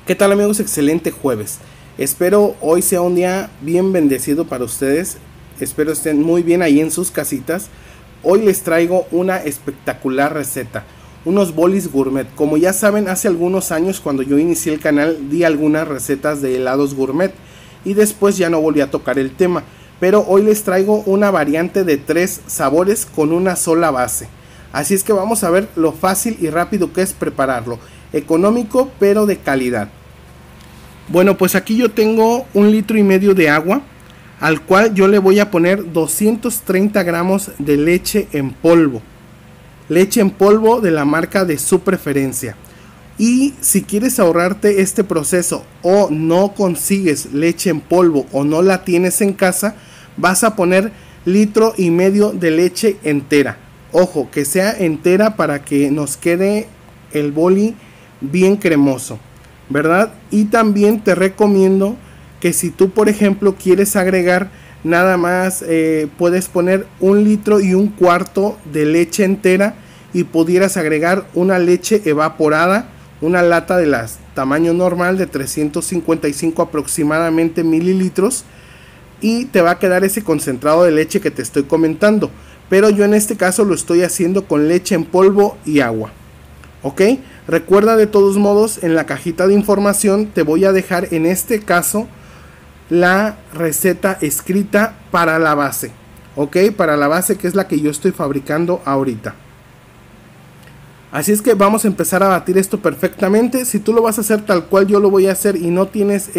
¿Qué tal amigos? Excelente jueves. Espero hoy sea un día bien bendecido para ustedes. Espero estén muy bien ahí en sus casitas. Hoy les traigo una espectacular receta. Unos bolis gourmet. Como ya saben, hace algunos años cuando yo inicié el canal di algunas recetas de helados gourmet. Y después ya no volví a tocar el tema. Pero hoy les traigo una variante de 3 sabores con una sola base. Así es que vamos a ver lo fácil y rápido que es prepararlo. Económico pero de calidad. Bueno, pues aquí yo tengo 1,5 litros de agua, al cual yo le voy a poner 230 gramos de leche en polvo. Leche en polvo de la marca de su preferencia. Y si quieres ahorrarte este proceso o no consigues leche en polvo o no la tienes en casa, vas a poner 1,5 litros de leche entera. Ojo, que sea entera para que nos quede el boli bien cremoso, ¿verdad? Y también te recomiendo que si tú por ejemplo quieres agregar nada más, puedes poner 1,25 litros de leche entera y pudieras agregar una leche evaporada, una lata de las tamaño normal de 355 aproximadamente mililitros, y te va a quedar ese concentrado de leche que te estoy comentando, pero yo en este caso lo estoy haciendo con leche en polvo y agua. ¿Ok? Recuerda de todos modos, en la cajita de información te voy a dejar en este caso la receta escrita para la base. ¿Ok? Para la base, que es la que yo estoy fabricando ahorita. Así es que vamos a empezar a batir esto perfectamente. Si tú lo vas a hacer tal cual yo lo voy a hacer y no tienes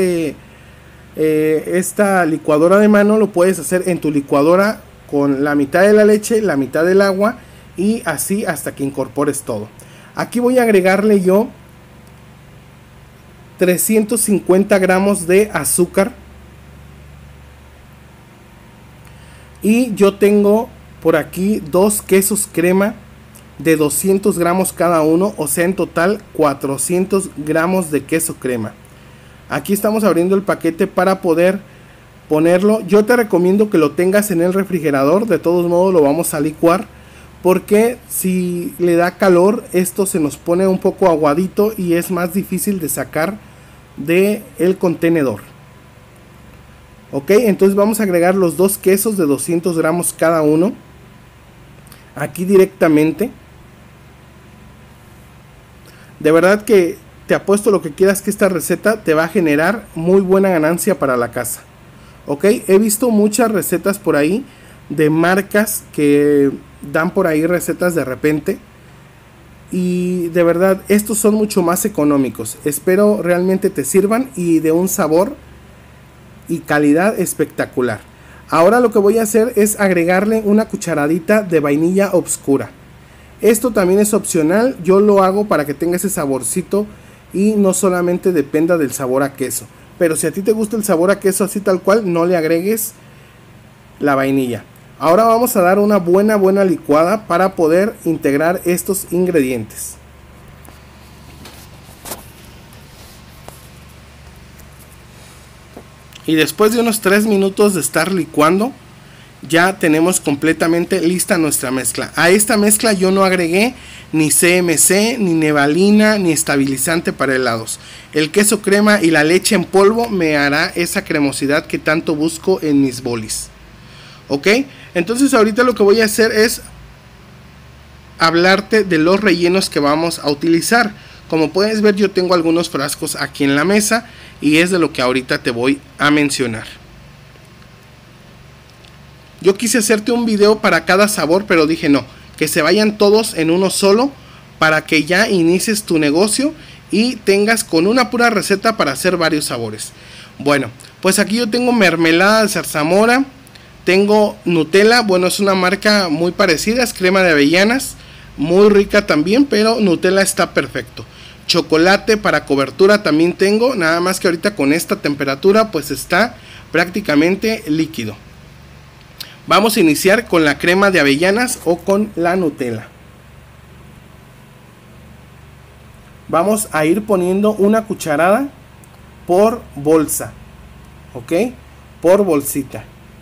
esta licuadora de mano, lo puedes hacer en tu licuadora con la mitad de la leche, la mitad del agua, y así hasta que incorpores todo. Aquí voy a agregarle yo 350 gramos de azúcar. Y yo tengo por aquí 2 quesos crema de 200 gramos cada uno. O sea, en total 400 gramos de queso crema. Aquí estamos abriendo el paquete para poder ponerlo. Yo te recomiendo que lo tengas en el refrigerador. De todos modos lo vamos a licuar, porque si le da calor esto se nos pone un poco aguadito y es más difícil de sacar del contenedor. Ok, entonces vamos a agregar los 2 quesos de 200 gramos cada uno aquí directamente. De verdad que te apuesto lo que quieras que esta receta te va a generar muy buena ganancia para la casa. Ok, he visto muchas recetas por ahí de marcas que dan por ahí recetas de repente, y de verdad estos son mucho más económicos. Espero realmente te sirvan y de un sabor y calidad espectacular. Ahora lo que voy a hacer es agregarle una cucharadita de vainilla oscura. Esto también es opcional, yo lo hago para que tenga ese saborcito y no solamente dependa del sabor a queso. Pero si a ti te gusta el sabor a queso así tal cual, no le agregues la vainilla. Ahora vamos a dar una buena licuada para poder integrar estos ingredientes. Y después de unos 3 minutos de estar licuando, ya tenemos completamente lista nuestra mezcla. A esta mezcla yo no agregué ni CMC, ni nevalina, ni estabilizante para helados. El queso crema y la leche en polvo me hará esa cremosidad que tanto busco en mis bolis. ¿Ok? Entonces ahorita lo que voy a hacer es hablarte de los rellenos que vamos a utilizar. Como puedes ver, yo tengo algunos frascos aquí en la mesa y es de lo que ahorita te voy a mencionar. Yo quise hacerte un video para cada sabor, pero dije no, que se vayan todos en uno solo para que ya inicies tu negocio y tengas con una pura receta para hacer varios sabores. Bueno, pues aquí yo tengo mermelada de zarzamora. Tengo Nutella, bueno, es una marca muy parecida, es crema de avellanas, muy rica también, pero Nutella está perfecto. Chocolate para cobertura también tengo, nada más que ahorita con esta temperatura pues está prácticamente líquido. Vamos a iniciar con la crema de avellanas o con la Nutella. Vamos a ir poniendo una cucharada por bolsa, ¿ok? Por bolsita.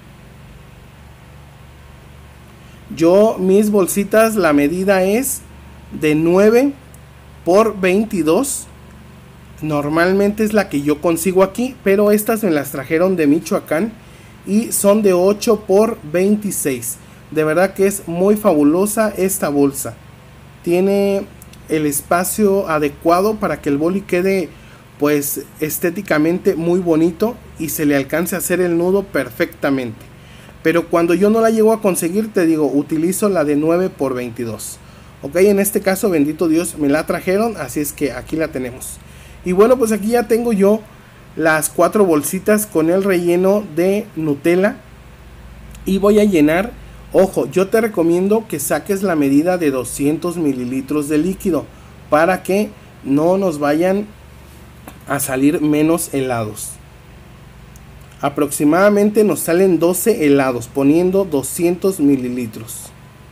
Yo mis bolsitas, la medida es de 9 por 22 Normalmente es la que yo consigo aquí, pero estas me las trajeron de Michoacán y son de 8 por 26. De verdad que es muy fabulosa esta bolsa. Tiene el espacio adecuado para que el boli quede pues estéticamente muy bonito y se le alcance a hacer el nudo perfectamente. Pero cuando yo no la llego a conseguir, te digo, utilizo la de 9 por 22. Ok, en este caso, bendito Dios, me la trajeron, así es que aquí la tenemos. Y bueno, pues aquí ya tengo yo las 4 bolsitas con el relleno de Nutella. Y voy a llenar, ojo, yo te recomiendo que saques la medida de 200 mililitros de líquido para que no nos vayan a salir menos helados. Aproximadamente nos salen 12 helados poniendo 200 mililitros.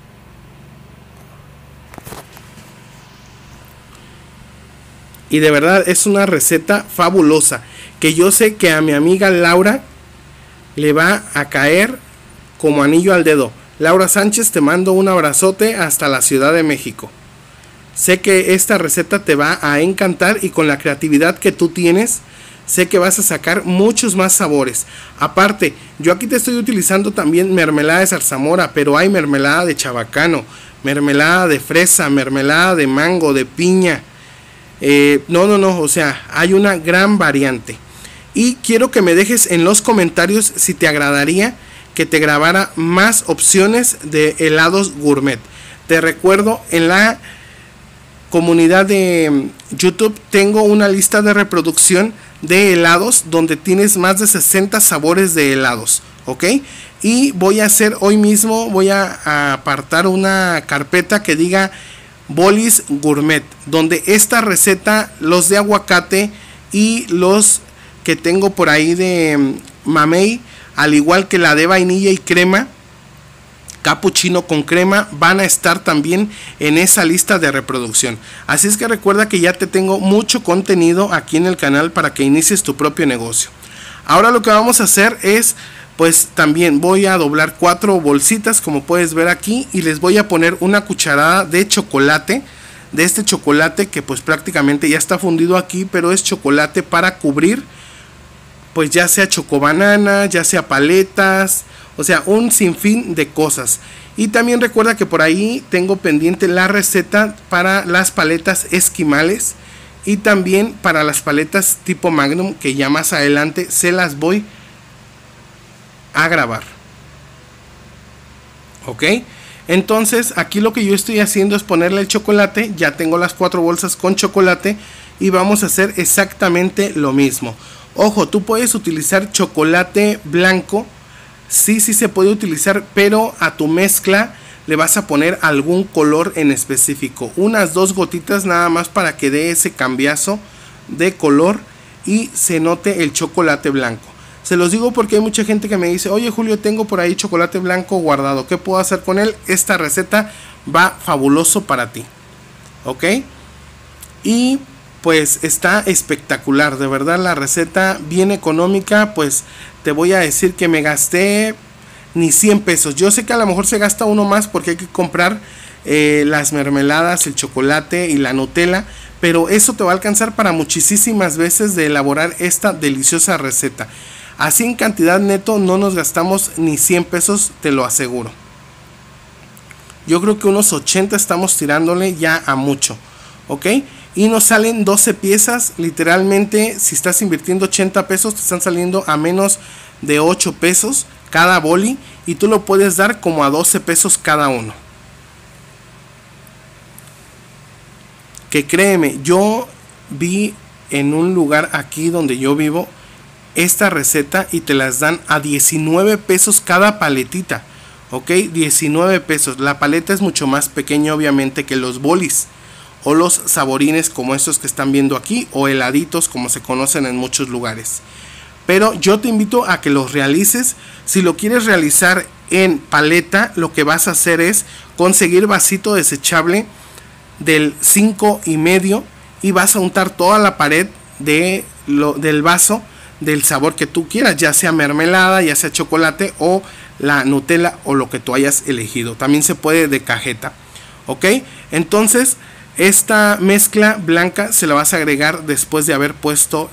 Y de verdad es una receta fabulosa que yo sé que a mi amiga Laura le va a caer como anillo al dedo. Laura Sánchez, te mando un abrazote hasta la Ciudad de México. Sé que esta receta te va a encantar y con la creatividad que tú tienes, sé que vas a sacar muchos más sabores. Aparte, yo aquí te estoy utilizando también mermelada de zarzamora, pero hay mermelada de chabacano, mermelada de fresa, mermelada de mango, de piña. O sea, hay una gran variante. Y quiero que me dejes en los comentarios si te agradaría que te grabara más opciones de helados gourmet. Te recuerdo, en la comunidad de YouTube tengo una lista de reproducción de helados donde tienes más de 60 sabores de helados, ¿ok? Y voy a hacer hoy mismo, voy a apartar una carpeta que diga bolis gourmet, donde esta receta, los de aguacate y los que tengo por ahí de mamey, al igual que la de vainilla y crema, capuchino con crema, van a estar también en esa lista de reproducción. Así es que recuerda que ya te tengo mucho contenido aquí en el canal para que inicies tu propio negocio. Ahora lo que vamos a hacer es, pues también voy a doblar 4 bolsitas como puedes ver aquí y les voy a poner una cucharada de chocolate, de este chocolate que pues prácticamente ya está fundido aquí, pero es chocolate para cubrir pues ya sea chocobanana, ya sea paletas, o sea, un sinfín de cosas. Y también recuerda que por ahí tengo pendiente la receta para las paletas esquimales y también para las paletas tipo Magnum, que ya más adelante se las voy a grabar. Ok, entonces aquí lo que yo estoy haciendo es ponerle el chocolate. Ya tengo las 4 bolsas con chocolate y vamos a hacer exactamente lo mismo. Ojo, tú puedes utilizar chocolate blanco, sí se puede utilizar, pero a tu mezcla le vas a poner algún color en específico, unas 2 gotitas nada más para que dé ese cambiazo de color y se note el chocolate blanco. Se los digo porque hay mucha gente que me dice, oye Julio, tengo por ahí chocolate blanco guardado, ¿qué puedo hacer con él? Esta receta va fabuloso para ti, ¿ok? Y pues está espectacular, de verdad la receta bien económica. Pues te voy a decir que me gasté ni 100 pesos. Yo sé que a lo mejor se gasta uno más porque hay que comprar las mermeladas, el chocolate y la Nutella, pero eso te va a alcanzar para muchísimas veces de elaborar esta deliciosa receta. Así en cantidad neto no nos gastamos ni 100 pesos, te lo aseguro. Yo creo que unos 80 estamos tirándole ya a mucho, ¿ok? Y nos salen 12 piezas, literalmente si estás invirtiendo 80 pesos te están saliendo a menos de 8 pesos cada boli y tú lo puedes dar como a 12 pesos cada uno. Que créeme, yo vi en un lugar aquí donde yo vivo esta receta y te las dan a 19 pesos cada paletita, ok, 19 pesos. La paleta es mucho más pequeña obviamente que los bolis o los saborines como estos que están viendo aquí, o heladitos como se conocen en muchos lugares. Pero yo te invito a que los realices. Si lo quieres realizar en paleta, lo que vas a hacer es conseguir vasito desechable del 5,5 y vas a untar toda la pared del vaso del sabor que tú quieras, ya sea mermelada, ya sea chocolate o la Nutella o lo que tú hayas elegido. También se puede de cajeta, ok. Entonces Esta mezcla blanca se la vas a agregar después de haber puesto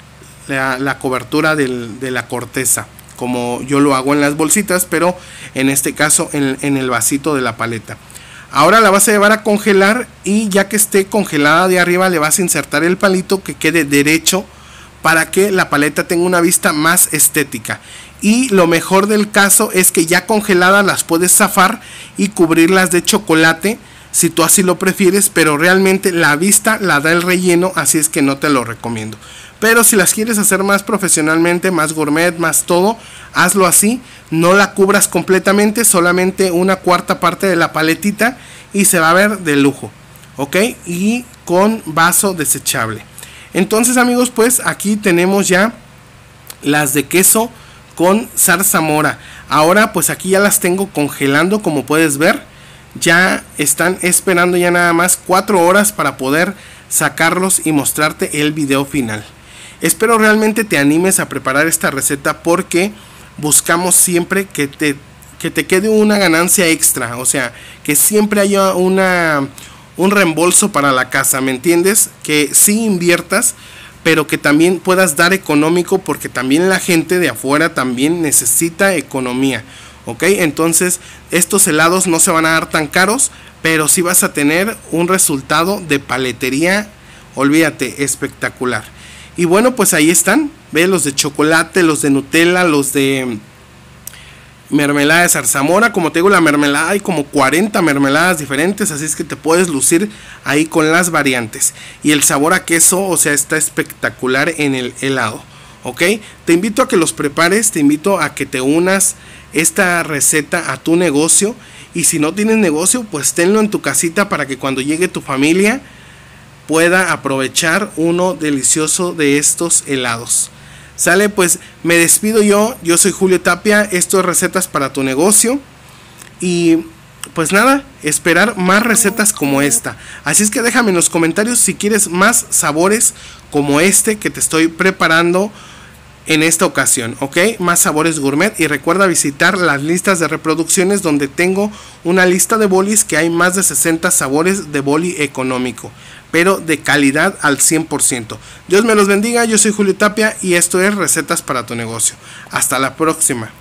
la cobertura de la corteza, como yo lo hago en las bolsitas, pero en este caso en el vasito de la paleta. Ahora la vas a llevar a congelar, y ya que esté congelada de arriba le vas a insertar el palito que quede derecho para que la paleta tenga una vista más estética. Y lo mejor del caso es que ya congeladas las puedes zafar y cubrirlas de chocolate si tú así lo prefieres, pero realmente la vista la da el relleno, así es que no te lo recomiendo. Pero si las quieres hacer más profesionalmente, más gourmet, más todo, hazlo así. No la cubras completamente, solamente una cuarta parte de la paletita y se va a ver de lujo, ¿ok? Y con vaso desechable. Entonces, amigos, pues aquí tenemos ya las de queso con zarzamora. Ahora pues aquí ya las tengo congelando, como puedes ver. Ya están esperando ya nada más 4 horas para poder sacarlos y mostrarte el video final. Espero realmente te animes a preparar esta receta, porque buscamos siempre que te quede una ganancia extra, o sea, que siempre haya un reembolso para la casa, ¿me entiendes? Que sí inviertas, pero que también puedas dar económico, porque también la gente de afuera también necesita economía, ¿ok? Entonces estos helados no se van a dar tan caros, pero sí vas a tener un resultado de paletería, olvídate, espectacular. Y bueno, pues ahí están, ve, los de chocolate, los de Nutella, los de mermelada de zarzamora. Como te digo, la mermelada, hay como 40 mermeladas diferentes, así es que te puedes lucir ahí con las variantes. Y el sabor a queso, o sea, está espectacular en el helado, ¿ok? Te invito a que los prepares, te invito a que te unas esta receta a tu negocio. Y si no tienes negocio, pues tenlo en tu casita para que cuando llegue tu familia pueda aprovechar uno delicioso de estos helados. Sale, pues me despido yo soy Julio Tapia, esto es Recetas para tu Negocio, y pues nada, esperar más recetas como esta. Así es que déjame en los comentarios si quieres más sabores como este que te estoy preparando en esta ocasión, ¿ok? Más sabores gourmet, y recuerda visitar las listas de reproducciones, donde tengo una lista de bolis que hay más de 60 sabores de boli económico, pero de calidad al 100%. Dios me los bendiga, yo soy Julio Tapia y esto es Recetas para tu Negocio. Hasta la próxima.